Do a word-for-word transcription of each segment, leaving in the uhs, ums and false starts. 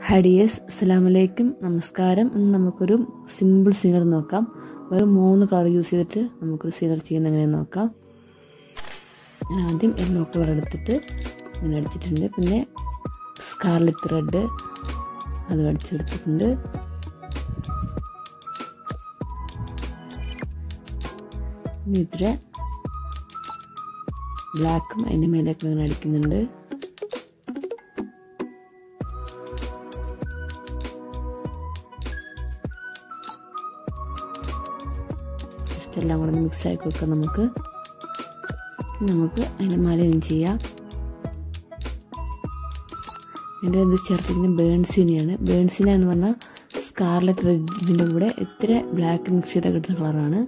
ഹഡിയസ് അസ്സലാമലൈക്കും നമസ്കാരം. ഇന്ന് നമുക്കൊരു സിമ്പിൾ സീനർ നോക്കാം. വെറും മൂന്ന് കളർ യൂസ് ചെയ്തിട്ട് നമുക്കൊരു സീനർ ചെയ്യുന്നത് എങ്ങനെയെന്ന് നോക്കാം. ഞാൻ ആദ്യം യെല്ലോ കളർ എടുത്തിട്ട് ഇങ്ങനെ അടിച്ചിട്ടുണ്ട്. പിന്നെ സ്കാർലെറ്റ് റെഡ് അത് അടിച്ചെടുത്തിട്ടുണ്ട്. ഇതിലെ ബ്ലാക്കും അതിൻ്റെ മേലേക്ക് ഇങ്ങനെ അടിക്കുന്നുണ്ട്. എല്ലാം കൂടെ മിക്സ് ആക്കി കൊടുക്കാം. നമുക്ക് നമുക്ക് അതിൻ്റെ മലയും ചെയ്യാം. എൻ്റെ ഇത് ചേർത്തിരിക്കുന്നത് ബേൺസീനയാണ്. ബേൺസീന എന്ന് പറഞ്ഞാൽ സ്കാർലെറ്റ് റെഡിൻ്റെ കൂടെ ഇത്ര ബ്ലാക്ക് മിക്സ് ചെയ്താൽ കിട്ടുന്ന കളറാണ്.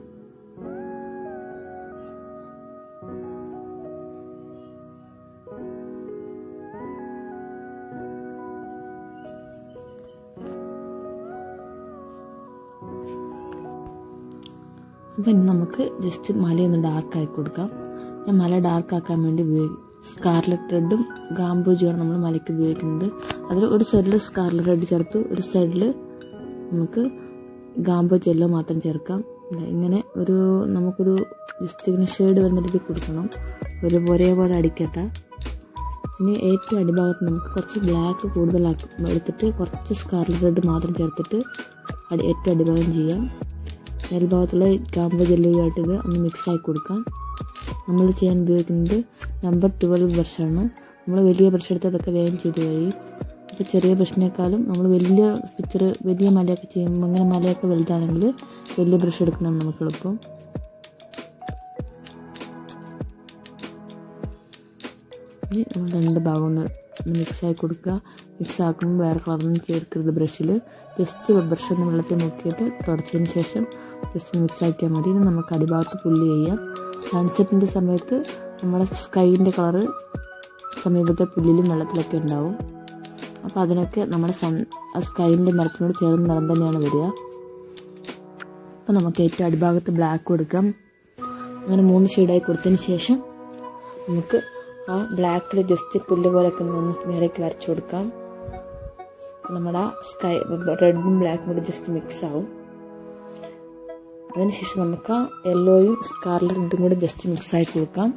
അപ്പം ഇനി നമുക്ക് ജസ്റ്റ് മലയൊന്ന് ഡാർക്കാക്കി കൊടുക്കാം. ഞാൻ മല ഡാർക്കാക്കാൻ വേണ്ടി ഉപയോഗിക്കും സ്കാർലെറ്റ് റെഡും ഗാംബോജിയാണ് നമ്മൾ മലയ്ക്ക് ഉപയോഗിക്കുന്നത്. അതിൽ ഒരു സൈഡിൽ സ്കാർലെറ്റ് റെഡ് ചേർത്തു, ഒരു സൈഡിൽ നമുക്ക് ഗാംബോജി യെല്ലോ മാത്രം ചേർക്കാം. ഇങ്ങനെ ഒരു നമുക്കൊരു ജസ്റ്റ് ഇങ്ങനെ ഷെയ്ഡ് വരുന്ന രീതിയിൽ കൊടുക്കണം. ഒരു ഒരേപോലെ അടിക്കട്ടെ. ഇനി ഏറ്റവും അടിഭാഗത്ത് നമുക്ക് കുറച്ച് ബ്ലാക്ക് കൂടുതലാക്കി എടുത്തിട്ട് കുറച്ച് സ്കാർലെറ്റ് റെഡ് മാത്രം ചേർത്തിട്ട് അടി ഏറ്റവും അടിഭാഗം ചെയ്യാം. മേൽഭാഗത്തുള്ള ഗാംബോജി യെല്ലോയുമായിട്ട് ഇത് ഒന്ന് മിക്സ് ആക്കി കൊടുക്കാം. നമ്മൾ ചെയ്യാൻ ഉപയോഗിക്കുന്നത് നമ്പർ ട്വൽവ് ബ്രഷാണ്. നമ്മൾ വലിയ ബ്രഷ് എടുത്ത് അതൊക്കെ വേഗം ചെയ്ത് കഴിയും. അപ്പോൾ ചെറിയ ബ്രഷിനേക്കാളും നമ്മൾ വലിയ പിക്ചർ വലിയ മലയൊക്കെ ചെയ്യുമ്പോൾ അങ്ങനെ മലയൊക്കെ വലുതാണെങ്കിൽ വലിയ ബ്രഷ് എടുക്കുന്നതാണ് നമുക്ക് എളുപ്പം. ഇനി നമ്മൾ രണ്ട് ഭാഗം ഒന്ന് മിക്സ് ആക്കി കൊടുക്കുക. മിക്സ് ആക്കുമ്പോൾ വേറെ കളറൊന്നും ചേർക്കരുത്. ബ്രഷിൽ ജസ്റ്റ് ബ്രഷ് ഒന്ന് വെള്ളത്തിൽ മുക്കിയിട്ട് തുടച്ചതിന് ശേഷം ജസ്റ്റ് മിക്സ് ആക്കിയാൽ മതി. ഇനി നമുക്ക് അടിഭാഗത്ത് പുല്ല് ചെയ്യാം. സൺസെറ്റിൻ്റെ സമയത്ത് നമ്മുടെ സ്കൈൻ്റെ കളറ് സമീപത്തെ പുല്ലിലും വെള്ളത്തിലൊക്കെ ഉണ്ടാവും. അപ്പോൾ അതിനൊക്കെ നമ്മുടെ സൺ സ്കൈൻ്റെ നിറത്തിനോട് ചേർന്ന നിറം തന്നെയാണ് വരിക. അപ്പോൾ നമുക്ക് ഏറ്റവും അടിഭാഗത്ത് ബ്ലാക്ക് കൊടുക്കാം. അങ്ങനെ മൂന്ന് ഷെയ്ഡായി കൊടുത്തതിന് ശേഷം നമുക്ക് ആ ബ്ലാക്കിൽ ജസ്റ്റ് പുല്ല് പോലെയൊക്കെ ഒന്ന് മേലേക്ക് വരച്ചു കൊടുക്കാം. നമ്മുടെ സ്കൈ റെഡും ബ്ലാക്കും കൂടി ജസ്റ്റ് മിക്സ് ആവും. അതിനുശേഷം നമുക്ക് ആ യെല്ലോയും സ്കാർലെറ്റ് റെഡും കൂടി ജസ്റ്റ് മിക്സ് ആക്കി കൊടുക്കാം.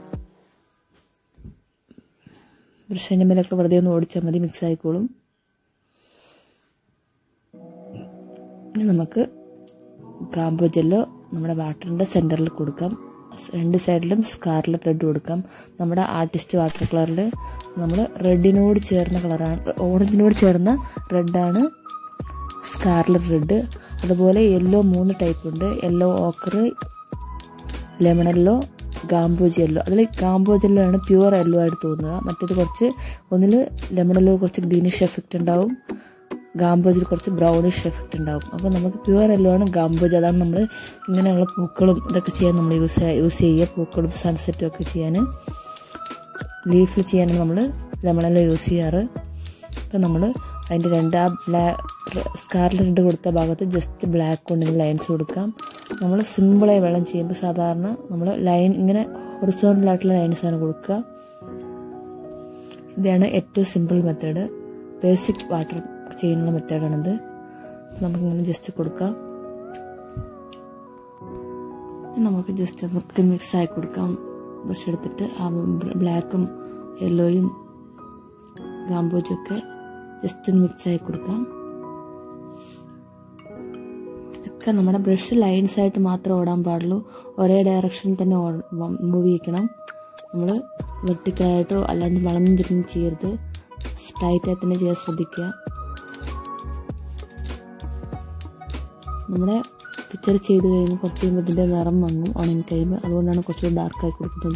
ബ്രഷിൻ്റെ മേലൊക്കെ വെറുതെ ഒന്ന് ഓടിച്ചാൽ മതി, മിക്സ് ആയിക്കോളും. ഇനി നമുക്ക് ഗാംബോജി യെല്ലോ നമ്മുടെ വാട്ടറിൻ്റെ സെൻറ്ററിൽ കൊടുക്കാം. രണ്ട് സൈഡിലും സ്കാർലെറ്റ് റെഡ് കൊടുക്കാം. നമ്മുടെ ആർട്ടിസ്റ്റ് വാട്ടർ കളറിൽ നമ്മൾ റെഡിനോട് ചേർന്ന കളറാണ്, ഓറഞ്ചിനോട് ചേർന്ന റെഡാണ് സ്കാർലെറ്റ് റെഡ്. അതുപോലെ യെല്ലോ മൂന്ന് ടൈപ്പ് ഉണ്ട്. Yellow ochre, lemon yellow, gamboge yellow. അതിൽ ഗാംബോജി യെല്ലോ ആണ് പ്യുവർ യെല്ലോ ആയിട്ട് തോന്നുക. മറ്റേത് കുറച്ച് ഒന്നിൽ ലെമൺ യെല്ലോ കുറച്ച് ഗ്രീനിഷ് എഫക്റ്റ് ഉണ്ടാവും, ഗാംബോജിൽ കുറച്ച് ബ്രൗണിഷ് എഫക്റ്റ് ഉണ്ടാവും. അപ്പോൾ നമുക്ക് പ്യുവർ യെല്ലോ ആണ് ഗാംബോജി. അതാണ് നമ്മൾ ഇങ്ങനെയുള്ള പൂക്കളും ഇതൊക്കെ ചെയ്യാൻ നമ്മൾ യൂസ് യൂസ് ചെയ്യുക. പൂക്കളും സൺസെറ്റും ഒക്കെ ചെയ്യാൻ, ലീഫിൽ ചെയ്യാനാണ് നമ്മൾ ലെമൺ യെല്ലോ യൂസ് ചെയ്യാറ്. അപ്പോൾ നമ്മൾ അതിൻ്റെ രണ്ട് ആ ബ്ലാക്ക് സ്കാർലെറ്റ് റെഡ് കൊടുത്ത ഭാഗത്ത് ജസ്റ്റ് ബ്ലാക്ക് കൊണ്ട് ലൈൻസ് കൊടുക്കാം. നമ്മൾ സിമ്പിളായി വെള്ളം ചെയ്യുമ്പോൾ സാധാരണ നമ്മൾ ലൈൻ ഇങ്ങനെ ഹൊറിസോണ്ടലായിട്ടുള്ള ലൈൻസാണ് കൊടുക്കുക. ഇതാണ് ഏറ്റവും സിമ്പിൾ മെത്തേഡ്, ബേസിക് വാട്ടർ ചെയ്യുന്ന മെത്തേഡാണിത്. നമുക്കിങ്ങനെ ജസ്റ്റ് കൊടുക്കാം. നമുക്ക് ജസ്റ്റ് നമുക്ക് മിക്സ് ആക്കി കൊടുക്കാം. ബ്രഷ് എടുത്തിട്ട് ആ ബ്ലാക്കും യെല്ലോയും ഗാംബോജും ഒക്കെ ജസ്റ്റ് മിക്സ് ആക്കി കൊടുക്കാം. ഒക്കെ നമ്മുടെ ബ്രഷ് ലൈൻസ് ആയിട്ട് മാത്രമേ ഓടാൻ പാടുള്ളൂ. ഒരേ ഡയറക്ഷനിൽ തന്നെ മൂവ് ചെയ്യിക്കണം. നമ്മൾ വെർട്ടിക്കലായിട്ടോ അല്ലാണ്ട് വളഞ്ഞു തിരിഞ്ഞ് ചെയ്യരുത്. സ്ട്രൈറ്റായി തന്നെ ചെയ്യാൻ ശ്രദ്ധിക്കുക. നമ്മുടെ പിക്ചർ ചെയ്ത് കഴിയുമ്പോൾ കുറച്ച് കഴിയുമ്പോൾ ഇതിൻ്റെ നിറം വന്നു ഉണങ്ങി കഴിയുമ്പോൾ, അതുകൊണ്ടാണ് കുറച്ചുകൂടി ഡാർക്കായി കൊടുക്കുന്നത്.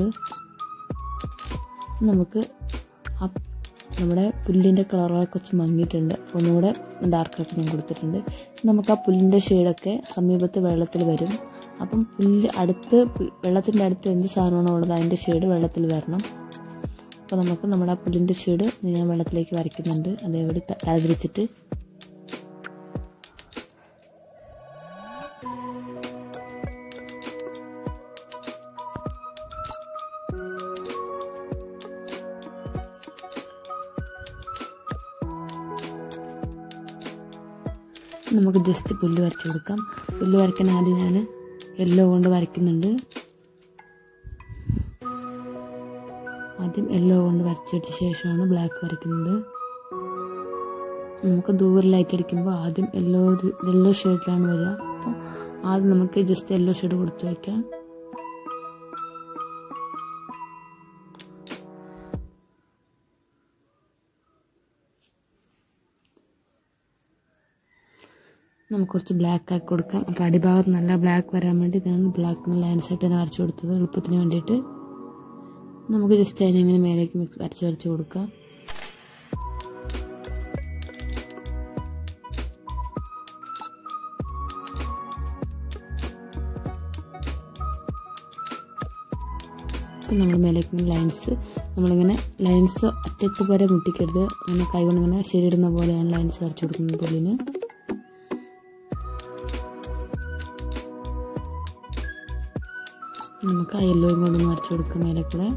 നമുക്ക് ആ നമ്മുടെ പുല്ലിൻ്റെ കളറുകൾ കുറച്ച് മങ്ങിയിട്ടുണ്ട്, ഒന്നുകൂടെ ഡാർക്കാക്കി ഞാൻ കൊടുത്തിട്ടുണ്ട്. നമുക്ക് ആ പുല്ലിൻ്റെ ഷെയ്ഡൊക്കെ സമീപത്ത് വെള്ളത്തിൽ വരും. അപ്പം പുല്ല് അടുത്ത് വെള്ളത്തിൻ്റെ അടുത്ത് എന്ത് സാധനമാണോ ഉള്ളത് അതിൻ്റെ ഷെയ്ഡ് വെള്ളത്തിൽ വരണം. അപ്പോൾ നമുക്ക് നമ്മുടെ ആ പുല്ലിൻ്റെ ഷെയ്ഡ് ഞാൻ വെള്ളത്തിലേക്ക് വരയ്ക്കുന്നുണ്ട്. അതേപോലെ തലതിരിച്ചിട്ട് നമുക്ക് ജസ്റ്റ് പുല്ല് വരച്ചു കൊടുക്കാം. പുല്ല് വരയ്ക്കാൻ ആദ്യം ഞാൻ യെല്ലോ കൊണ്ട് വരയ്ക്കുന്നുണ്ട്. ആദ്യം യെല്ലോ കൊണ്ട് വരച്ചിട്ട് ശേഷമാണ് ബ്ലാക്ക് വരയ്ക്കുന്നത്. നമുക്ക് ദൂരെ ലൈറ്റ് അടിക്കുമ്പോൾ ആദ്യം യെല്ലോ യെല്ലോ ഷെയ്ഡിലാണ് വരിക. അപ്പോൾ ആദ്യം നമുക്ക് ജസ്റ്റ് യെല്ലോ ഷെയ്ഡ് കൊടുത്തു വയ്ക്കാം. നമുക്ക് കുറച്ച് ബ്ലാക്ക് ആക്കി കൊടുക്കാം. അപ്പോൾ അടിഭാഗത്ത് നല്ല ബ്ലാക്ക് വരാൻ വേണ്ടി ഇതാണ് ബ്ലാക്ക് ലൈൻസ് ആയിട്ട് തന്നെ വരച്ചു കൊടുത്തത് എളുപ്പത്തിന് വേണ്ടിയിട്ട്. നമുക്ക് ജസ്റ്റ് അതിനെങ്ങനെ മേലേക്ക് മിക്സ് വരച്ച് വരച്ച് കൊടുക്കാം. അപ്പം നമ്മൾ മേലേക്ക് ലൈൻസ് നമ്മളിങ്ങനെ ലൈൻസ് അറ്റത്ത് വരെ മുട്ടിക്കരുത്. അങ്ങനെ കൈ കൊണ്ടിങ്ങനെ ശരിയിടുന്ന പോലെയാണ് ലൈൻസ് വരച്ച് കൊടുക്കുന്നത് പുല്ലിന്. നമുക്ക് ആ യെല്ലോയും കൊണ്ടൊന്ന് വരച്ച് കൊടുക്കാം മേലെ കൂടെ.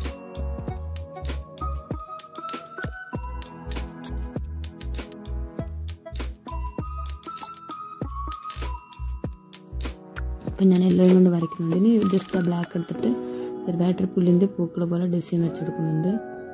അപ്പം ഞാൻ യെല്ലോയും കൊണ്ട് വരയ്ക്കുന്നുണ്ട്. ഇനി ജസ്റ്റ് ആ ബ്ലാക്ക് എടുത്തിട്ട് ചെറുതായിട്ടൊരു പുല്ലിൻ്റെ പൂക്കൾ പോലെ ഡിസൈൻ വരച്ചെടുക്കുന്നുണ്ട്.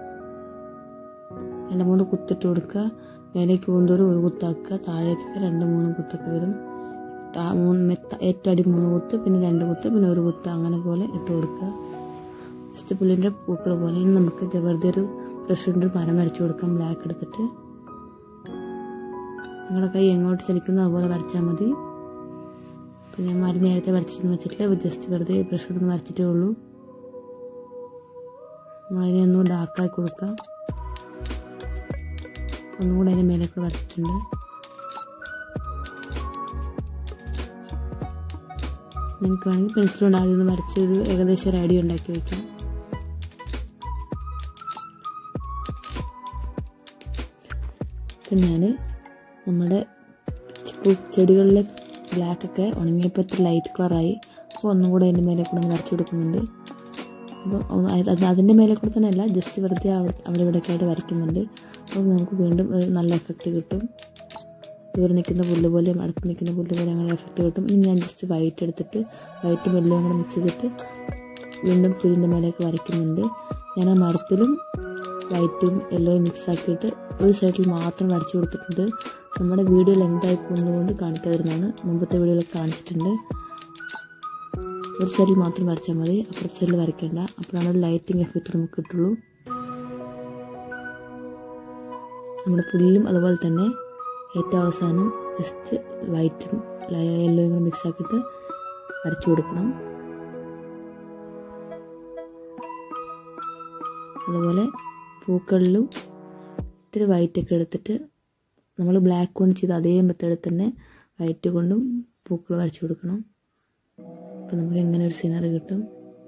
രണ്ട് മൂന്ന് കുത്തിട്ട് കൊടുക്കുക. മേലേക്ക് പോകുന്നതോറും ഒരു കുത്താക്കുക, താഴേക്കൊക്കെ രണ്ട് മൂന്ന് കുത്തൊക്കെ വരും. മൂന്ന് മെത്ത ഏറ്റവും അടി മൂന്ന് കുത്ത്, പിന്നെ രണ്ട് കുത്ത്, പിന്നെ ഒരു കുത്ത്, അങ്ങനെ പോലെ ഇട്ട് കൊടുക്കുക. ജസ്റ്റ് പുല്ലിൻ്റെ പൂക്കൾ പോലെ. ഇനി നമുക്ക് വെറുതെ ഒരു ബ്രഷ് കൊണ്ട് മരം വരച്ചു കൊടുക്കാം. ബ്ലാക്ക് എടുത്തിട്ട് നിങ്ങളുടെ കൈ എങ്ങോട്ട് ചലിക്കുന്നോ അതുപോലെ വരച്ചാൽ മതി. അപ്പം ഞാൻ മരം നേരത്തെ വരച്ചിട്ടൊന്നും വെച്ചിട്ടില്ല. ജസ്റ്റ് വെറുതെ ബ്രഷ് കൊണ്ട് വരച്ചിട്ടേ ഉള്ളൂ. നമ്മളതിനെ ഒന്നും ഡാർക്കാക്കി കൊടുക്കാം. ഒന്നും കൂടെ അതിൻ്റെ മേലേക്ക് വരച്ചിട്ടുണ്ട്. നിങ്ങൾക്ക് വേണമെങ്കിൽ പെൻസിൽ കൊണ്ട് ആദ്യം ഒന്ന് വരച്ചൊരു ഏകദേശം ഒരു ഐഡിയ ഉണ്ടാക്കി വയ്ക്കാം. അപ്പം ഞാൻ നമ്മുടെ ചെടികളിലെ ബ്ലാക്കൊക്കെ ഉണങ്ങിയപ്പോൾ ഇത്ര ലൈറ്റ് കളറായി. അപ്പോൾ ഒന്നും കൂടെ അതിൻ്റെ മേലെ കൂടെ വരച്ചു കൊടുക്കുന്നുണ്ട്. അപ്പോൾ അതിൻ്റെ മേലെ കൂടെ തന്നെ അല്ല, ജസ്റ്റ് വെറുതെ അവിടെ അവിടെ ഇവിടെയൊക്കെ ആയിട്ട് വരയ്ക്കുന്നുണ്ട്. അപ്പോൾ നമുക്ക് വീണ്ടും നല്ല എഫക്റ്റ് കിട്ടും. ദൂരെ നിൽക്കുന്ന പുല്ല് പോലെയും അടുത്ത് നിൽക്കുന്ന പുല്ല് പോലെ അങ്ങനെ എഫക്റ്റ് കിട്ടും. ഇനി ഞാൻ ജസ്റ്റ് വൈറ്റ് എടുത്തിട്ട് വൈറ്റും യെല്ലോയും കൂടെ മിക്സ് ചെയ്തിട്ട് വീണ്ടും പുല്ലിൻ്റെ മേലേക്ക് വരയ്ക്കുന്നുണ്ട്. ഞാൻ ആ മരത്തിലും വൈറ്റും യെല്ലോയും മിക്സ് ആക്കിയിട്ട് ഒരു സൈഡിൽ മാത്രം വരച്ചു കൊടുത്തിട്ടുണ്ട്. നമ്മുടെ വീഡിയോ ലെങ്തായി പോകുന്നതുകൊണ്ട് കാണിക്കാതിരുന്നതാണ്. മുമ്പത്തെ വീഡിയോയിലൊക്കെ കാണിച്ചിട്ടുണ്ട്. ഒരു സൈഡിൽ മാത്രം വരച്ചാൽ മതി, അപ്പുറത്തെ സൈഡിൽ വരയ്ക്കേണ്ട. അപ്പോഴാണ് ഒരു ലൈറ്റിംഗ് എഫക്റ്റ് നമുക്ക് കിട്ടുള്ളൂ. നമ്മുടെ പുല്ലും അതുപോലെ തന്നെ ഏറ്റവും അവസാനം ജസ്റ്റ് വൈറ്റും യെല്ലോയും കൂടെ മിക്സ് ആക്കിയിട്ട് വരച്ചു കൊടുക്കണം. അതുപോലെ പൂക്കളിലും ഇത്തിരി വൈറ്റൊക്കെ എടുത്തിട്ട് നമ്മൾ ബ്ലാക്ക് കൊണ്ട് ചെയ്ത് അതേ മെത്തേഡിൽ തന്നെ വൈറ്റ് കൊണ്ടും പൂക്കൾ വരച്ചു കൊടുക്കണം. അപ്പം നമുക്ക് എങ്ങനെ ഒരു സീനറി കിട്ടും.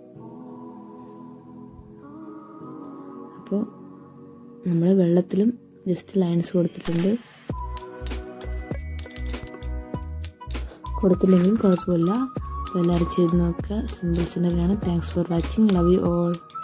അപ്പോൾ നമ്മൾ വെള്ളത്തിലും ജസ്റ്റ് ലൈൻസ് കൊടുത്തിട്ടുണ്ട്. കൊടുത്തില്ലെങ്കിലും കുഴപ്പമില്ല. എല്ലാവരും ചെയ്ത് നോക്കുക. സിമ്പിൾ സീനറിയാണ്. Thanks for watching. Love you all.